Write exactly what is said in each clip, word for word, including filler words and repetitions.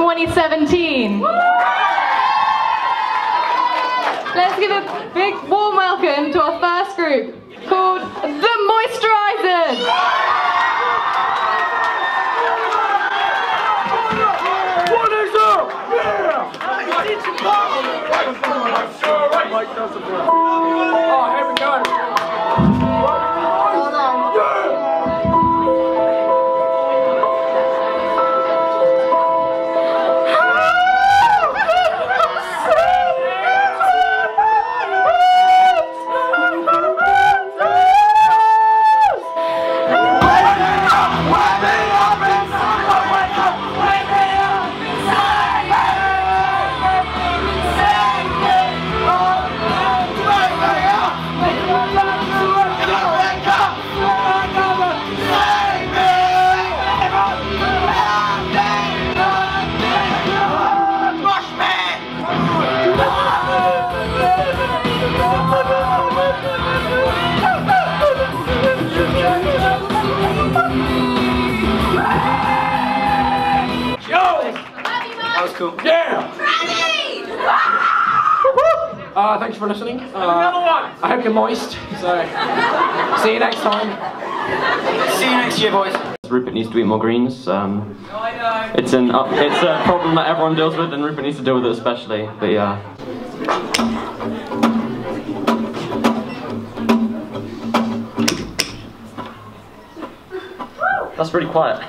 twenty seventeen. Let's give a big warm welcome to our first group called the Moisturisers. What is up? Yeah! Oh, here we go. That was cool. Yeah! Uh, thanks for listening. Uh, Another one. I hope you're moist. So, see you next time. See you next year, boys. Rupert needs to eat more greens. Um, it's an uh, it's a problem that everyone deals with, and Rupert needs to deal with it especially. But yeah. That's pretty quiet.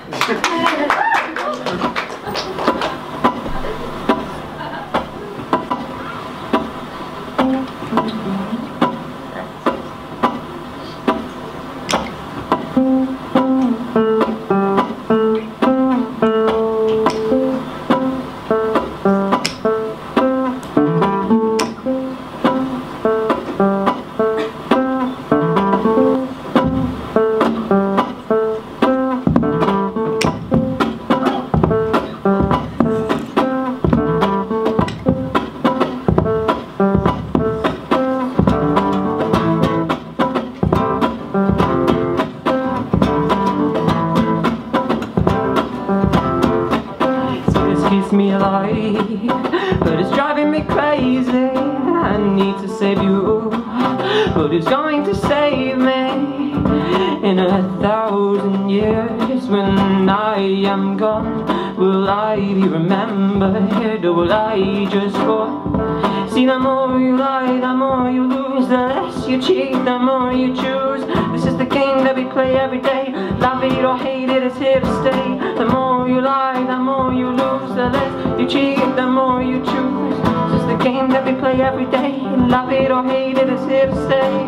Keeps me alive, but it's driving me crazy. I need to save you, but who's going to save me? In a thousand years when I am gone, will I be remembered, or will I just go? See, the more you lie, the more you lose, the less you cheat, the more you choose. This is the game that we play every day. Love it or hate it, it's here to stay. The more you lie, the more you lose, the less you cheat, the more you choose. This is the game that we play every day. Love it or hate it, it's here to stay.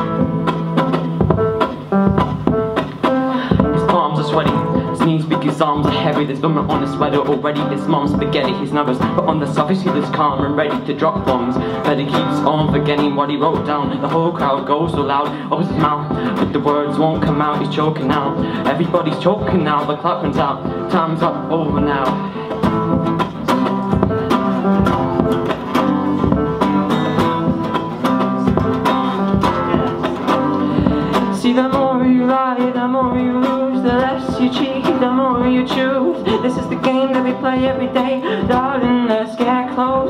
His palms are sweaty, his knees big, his arms are heavy. There's vomit on his sweater already. His mom's spaghetti, his nervous, but on the surface he looks calm and ready to drop bombs. But he keeps on forgetting what he wrote down. The whole crowd goes so loud, opens his mouth, but the words won't come out. He's choking now. Everybody's choking now. The clock runs out. Time's up, over now. See, the more you lie, the more you lose, the less you cheat, the more you choose. This is the game that we play every day. Darling, let's get closer.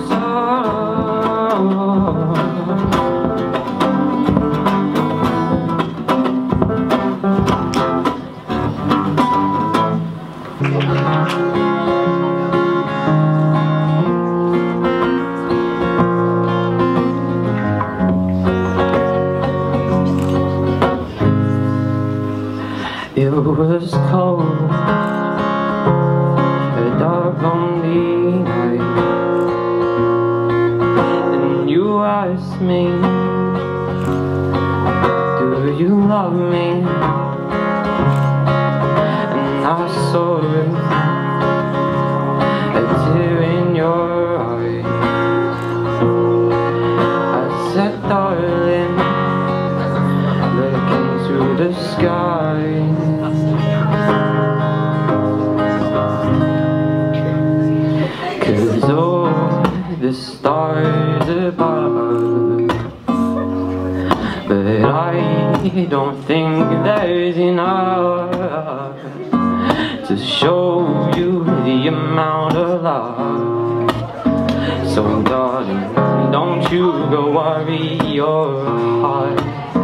It was cold, a dark lonely night, and you asked me, do you love me? And I saw it, a tear in your eye. I said, darling, looking through the sky, cause all the stars above, but I don't think there's enough. to show you the amount of love. So darling, don't you go worry your heart.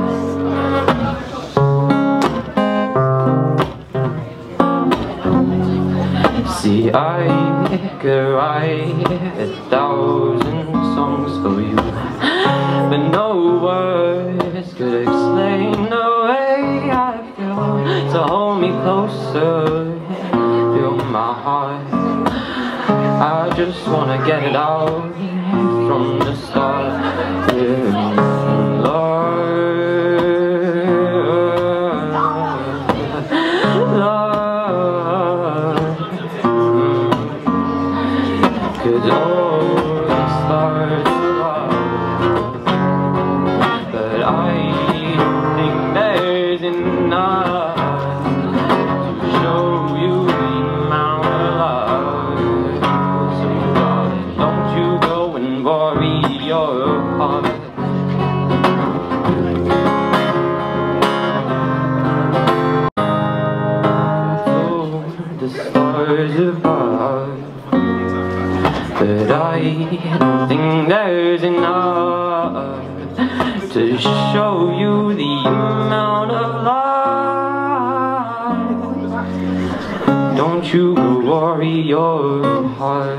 See, I could write a thousand songs for you, but no words could explain the way I feel. So hold me closer, feel my heart. I just wanna get it out from the start. Yeah, Lord, Lord, mm. 'Cause all the stars are, but I don't think there's enough to show you the amount of love. So darling, don't you go and worry your heart. Oh, the stars above, but I don't think there's enough to show you the amount of love. Don't you go worry your heart.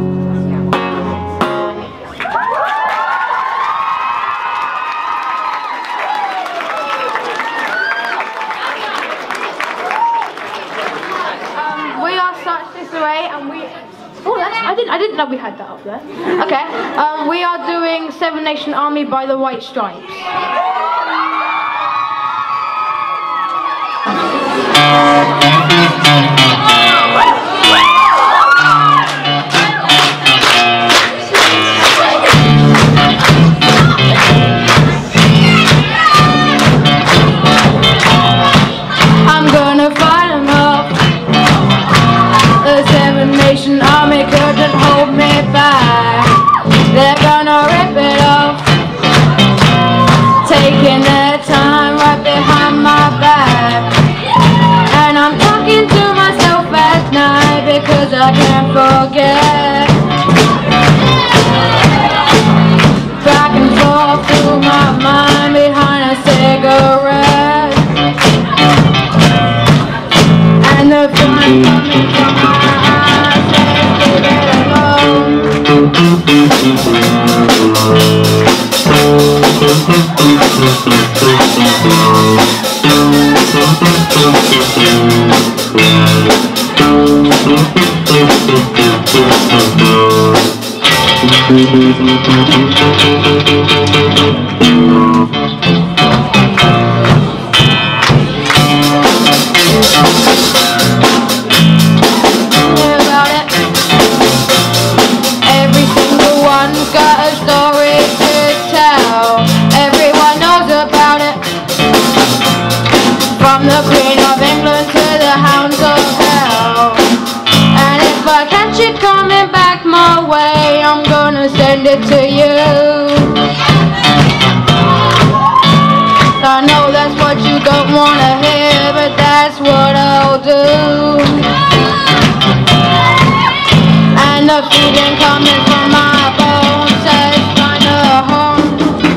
We are such disarray, and we. Oh, that's, I didn't. I didn't know we had that up there. Okay. Um, we are doing Seven Nation Army by the White Stripes. I'm gonna fight 'em off. The Seven Nation Army couldn't hold me back. They're gonna rip it off, taking their time right behind my back. And I'm talking to myself at night because I can't forget. Back and forth through my mind behind a cigarette. And the fun coming from my eyes says leave it alone. About it. Every single one's got a story to tell. Everyone knows about it. From the Queen of England to the Hounds of Hell. And if I catch it coming back my way, I'm gonna send it to you. I know that's what you don't wanna hear, but that's what I'll do. And the feeling coming from my bones says find a home.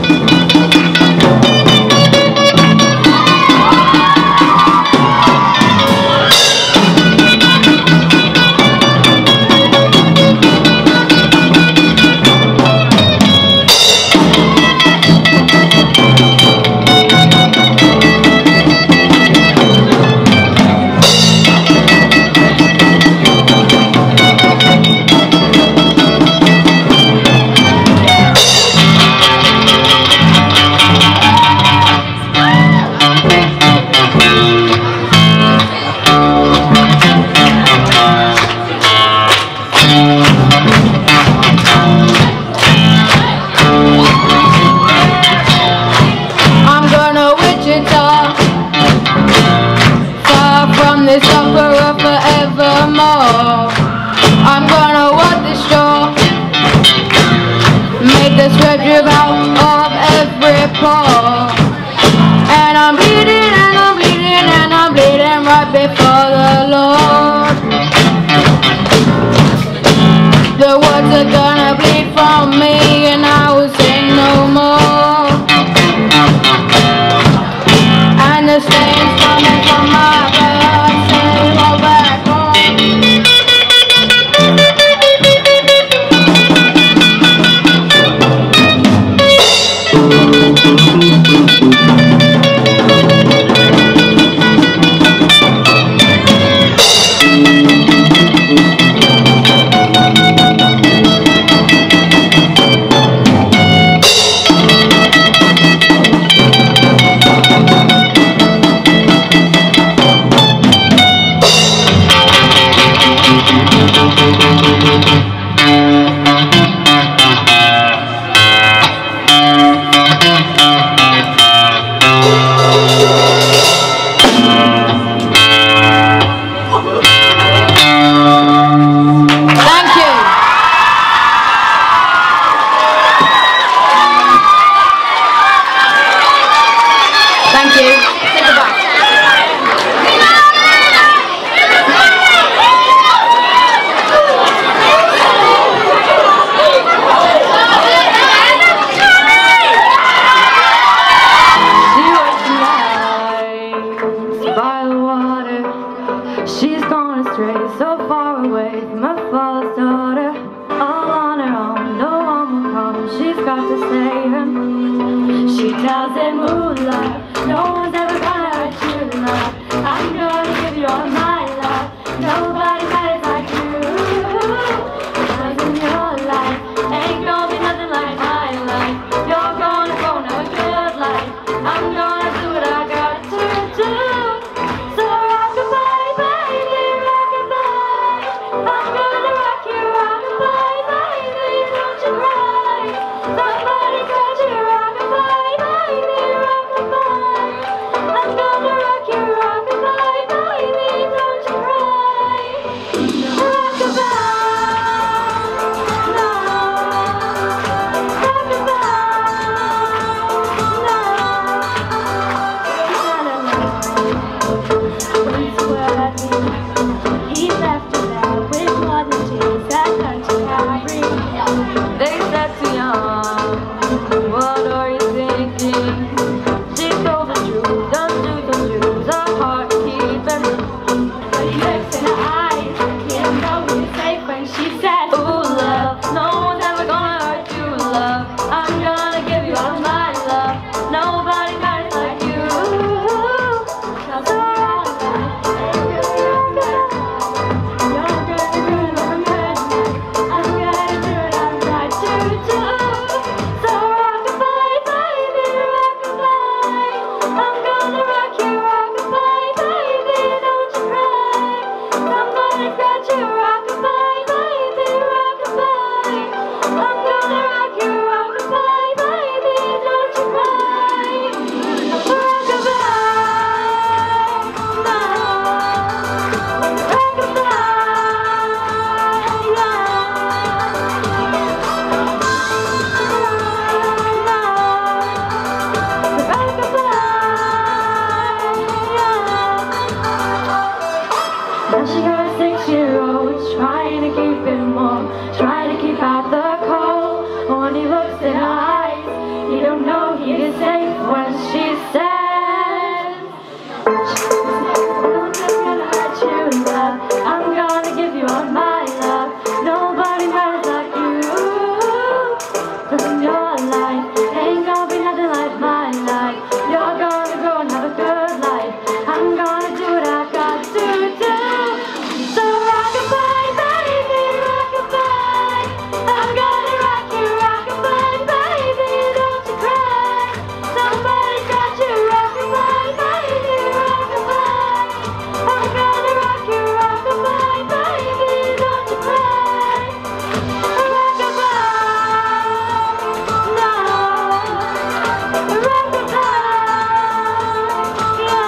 This opera forevermore. I'm gonna walk the shore, make the sweat drip out of every pore. And I'm bleeding and I'm bleeding and I'm bleeding right before the Lord. when he looks in her eyes. You don't know he is safe when she says, I'm just gonna let you love. I'm gonna give you all my love. Nobody matters like you. Cause in your life ain't gonna be nothing like my life. You're gonna go and have a good life. I'm gonna do what I got to do. So rock-a-bye, baby, rock-a-bye. I'm gonna rock you, rock-a-bye, baby, don't you cry. Somebody got you, rock-a-bye, baby, rock-a-bye. I'm gonna rock you, rock-a-bye, baby, don't you cry. Rock-a-bye, no. Rock-a-bye, yeah.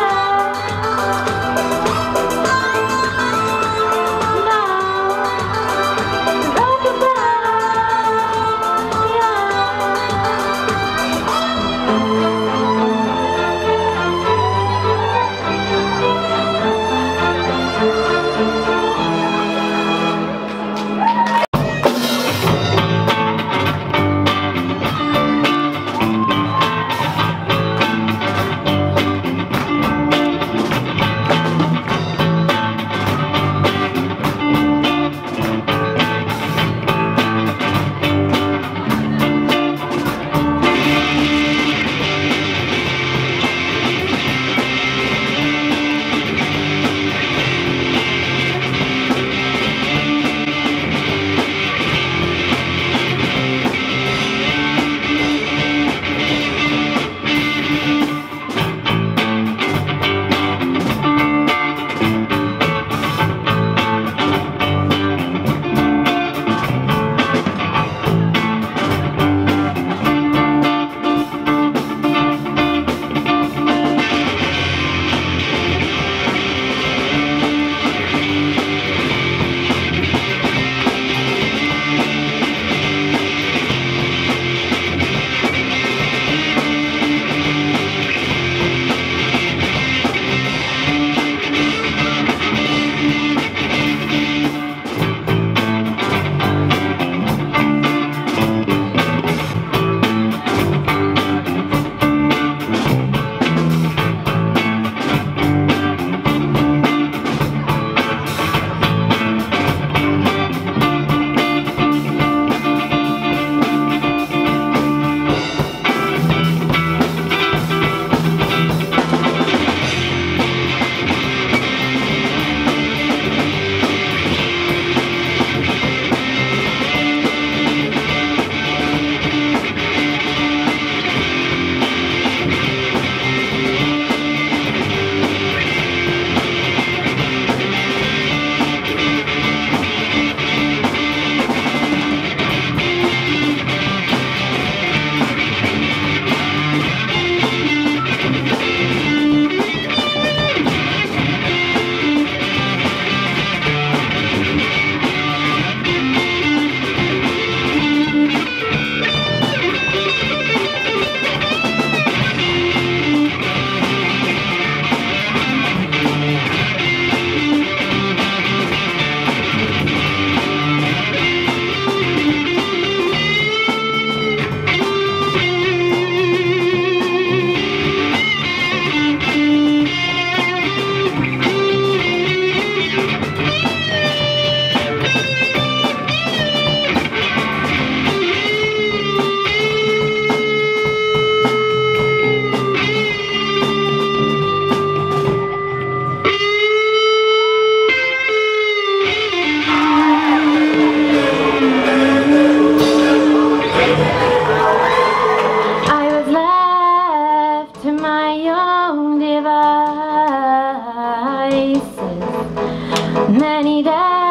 Many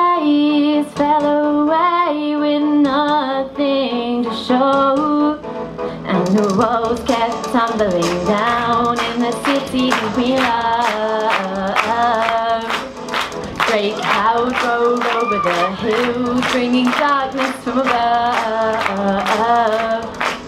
days fell away with nothing to show, and the walls kept tumbling down in the city we love. Great clouds rolled over the hills, bringing darkness from above.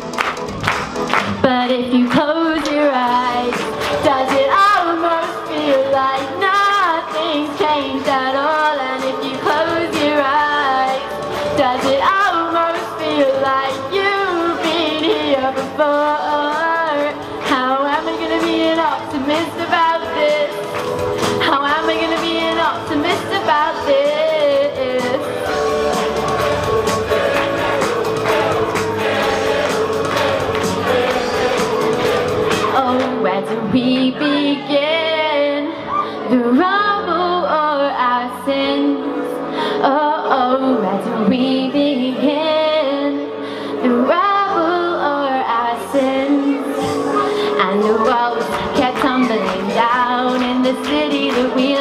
But if you close your eyes, does it almost feel like nothing's changed at all? And if you close your eyes, does it almost feel like you here before. How am I gonna be an optimist about this? How am I gonna be an optimist about this? Oh, where do we begin? The rumble or our sins? Oh, oh, where do we begin? The rumble or our sins? And the walls kept tumbling down in the city that we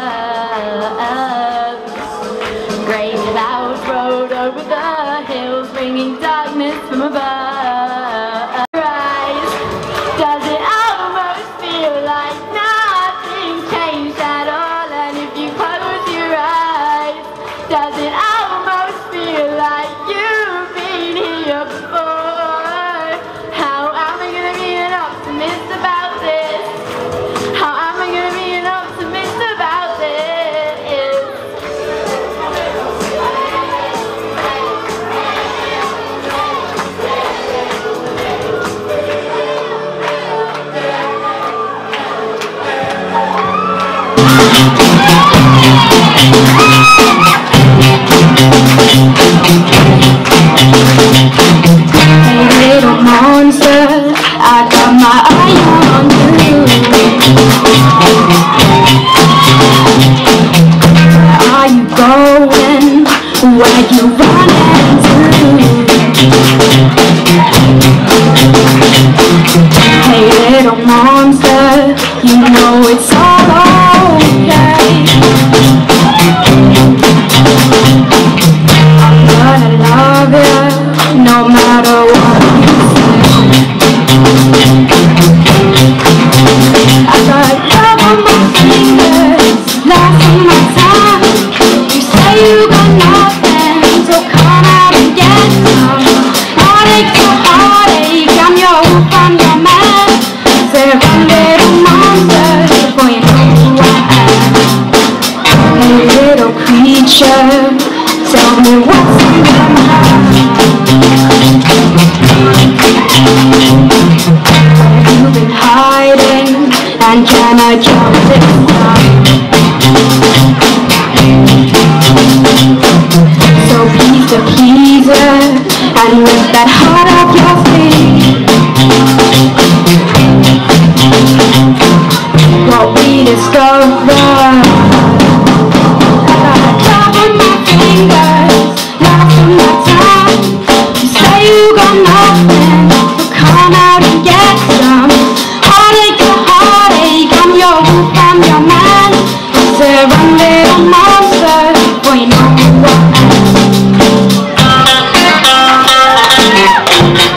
love. Grey clouds rode over the hills, bringing darkness from above. Rise, does it almost feel like nothing changed at all? And if you close your eyes, does it almost feel like you've been here before? How am I gonna be an optimist about this? How am I gonna be an optimist about this? Hey little monster, I got my eye on you. Where are you going? Where you running to? Hey little monster, you know it's all okay. I'm gonna love you no matter what you say. I got love on my fingers, lost on my time. You say you got nothing, so come out and get some. Heartache to heartache, I'm your wolf, I'm your man. Say run little monster, before you know who I am. Hey little creature, tell me what's in your mind. Where you been hiding, and can I jump this time? So please the pleaser, and lift that heart off your feet. What we discovered, I got on my fingers, lost in my time. You say you got nothing, so come out and get some. Heartache to heartache, I'm your wolf, I'm your man. Say run little monster, boy you know who I am.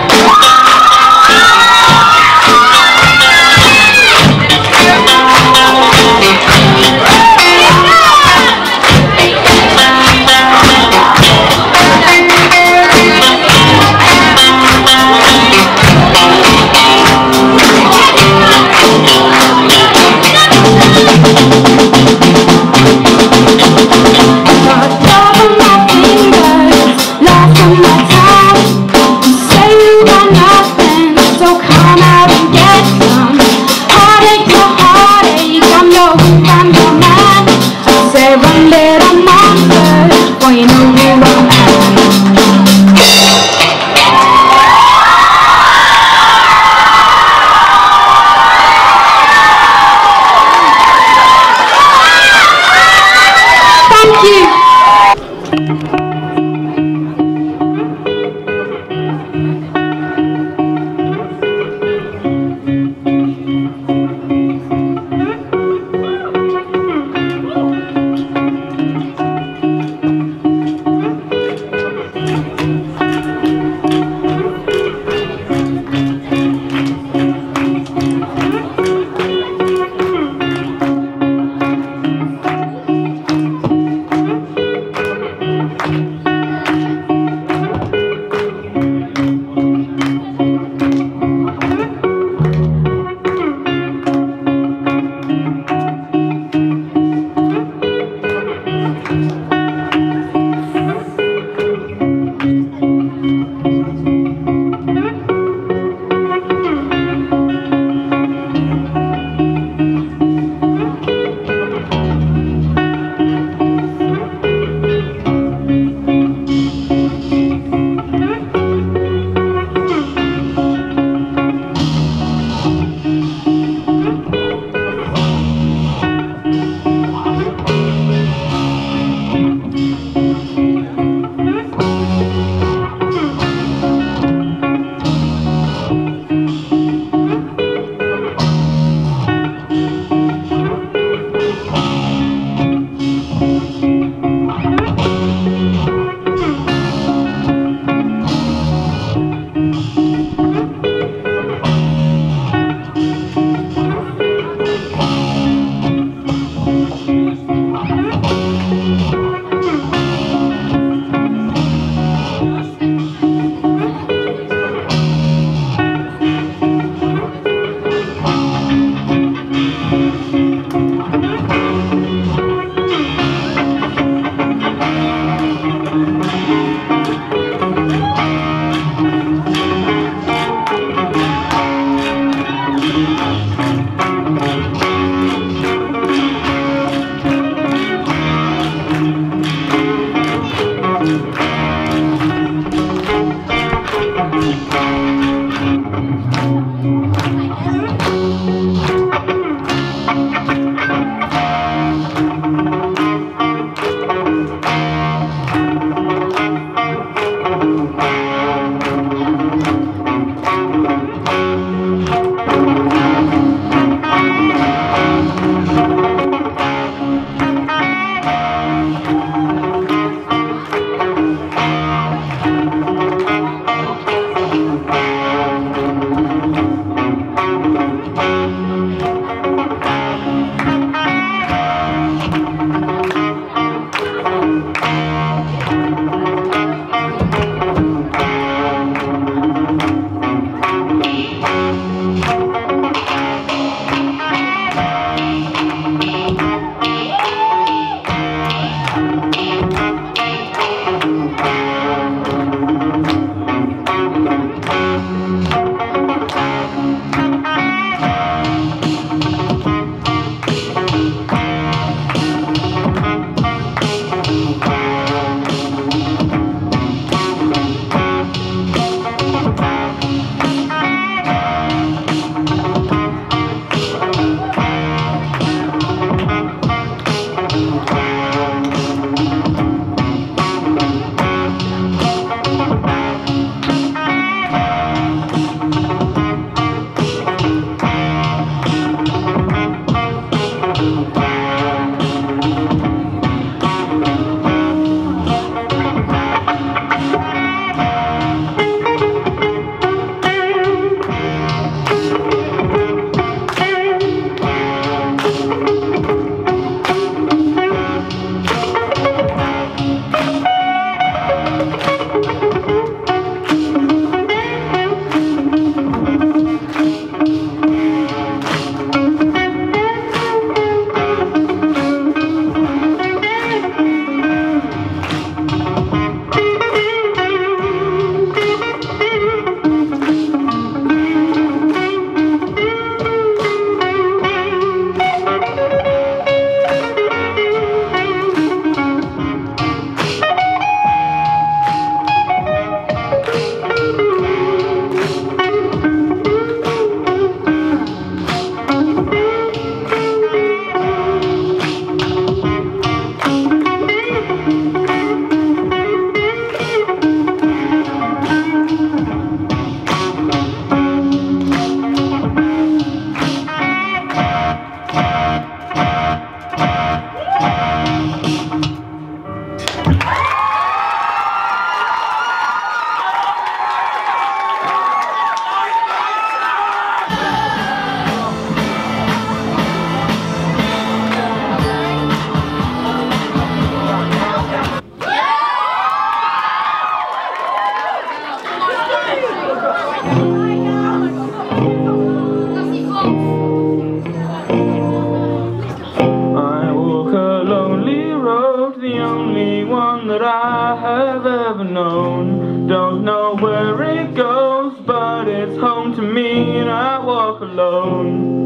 that I have ever known. Don't know where it goes, but it's home to me, and I walk alone.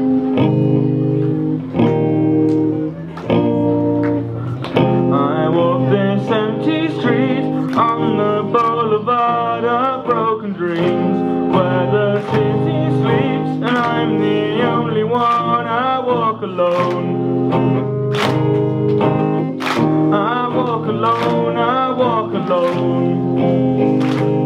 I walk this empty street on the boulevard of broken dreams, where the city sleeps and I'm the only one. I walk alone. I walk alone, I walk alone.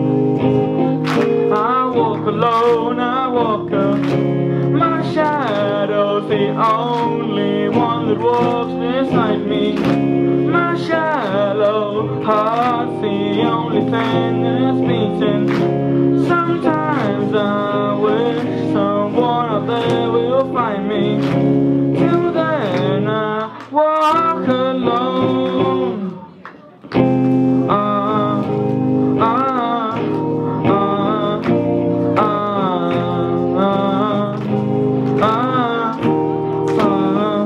I walk alone, I walk alone. My shadow's the only one that walks beside me. My shallow heart's the only thing that's beating. Sometimes I wish someone out there will find me. Till then I walk alone. Ah, ah, ah, ah, ah, ah.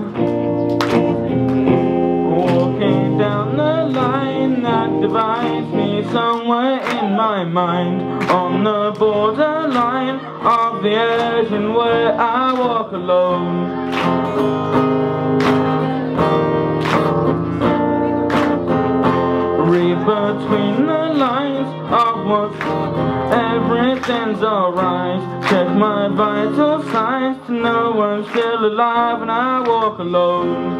Walking down the line that divides me, somewhere in my mind, on the borderline of the edge, and where I walk alone. Read between the lines of what's everything's alright. Check my vital signs to know I'm still alive, and I walk alone.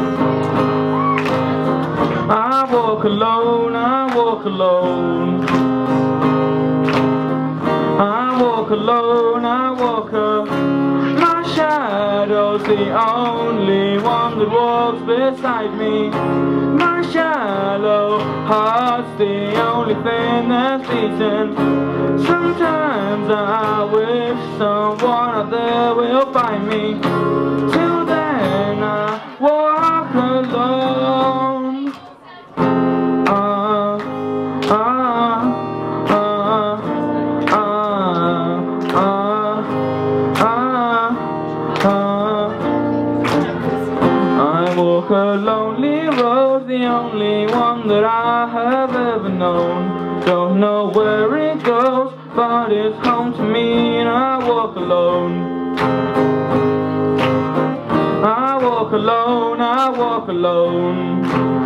I walk alone, I walk alone. I walk alone, I walk alone. My shadow's the only one that walks beside me. My shallow heart's the only thing that's beating. Sometimes I wish someone out there will find me. Till then I walk alone. Ah, ah, ah, ah, ah, ah. I walk a lonely road, the only one that I have ever known. Don't know where it goes, but it's home to me, and I walk alone. I walk alone, I walk alone.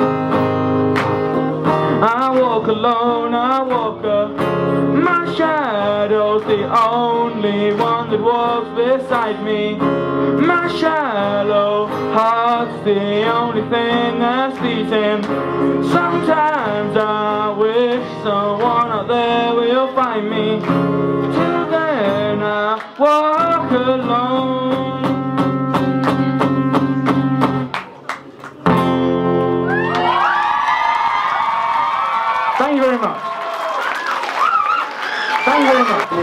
I walk alone, I walk alone. My shadow's the only one that walks beside me. My shallow heart's the only thing that's beating. Sometimes I wish someone out there will find me. Till then I walk alone. Thank you very much. Thank you very much.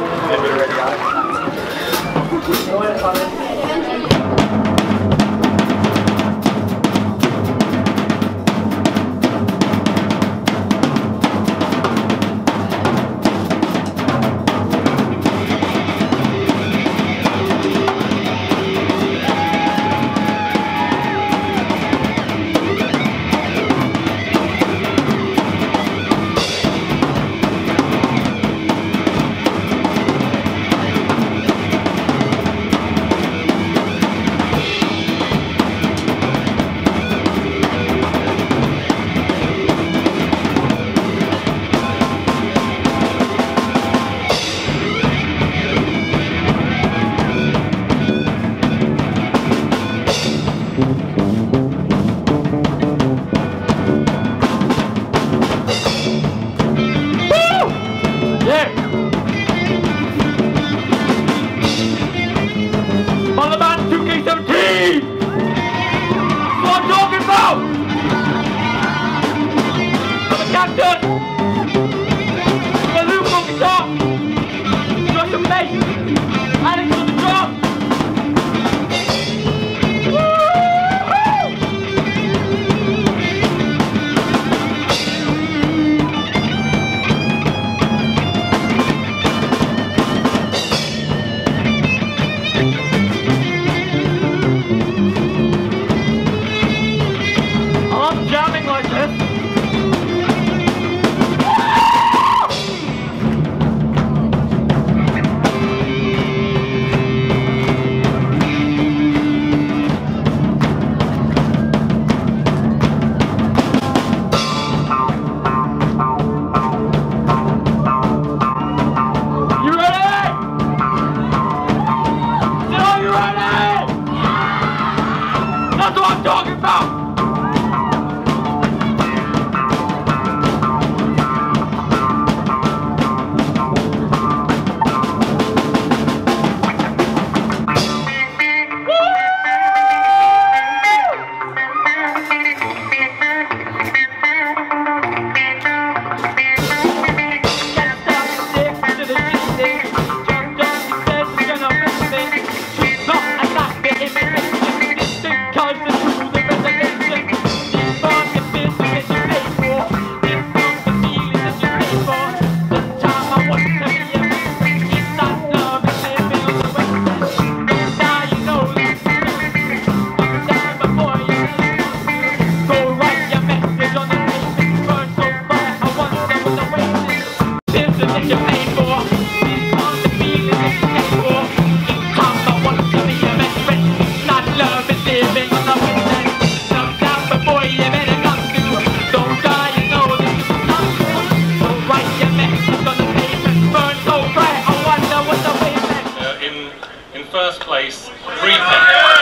First place, three points.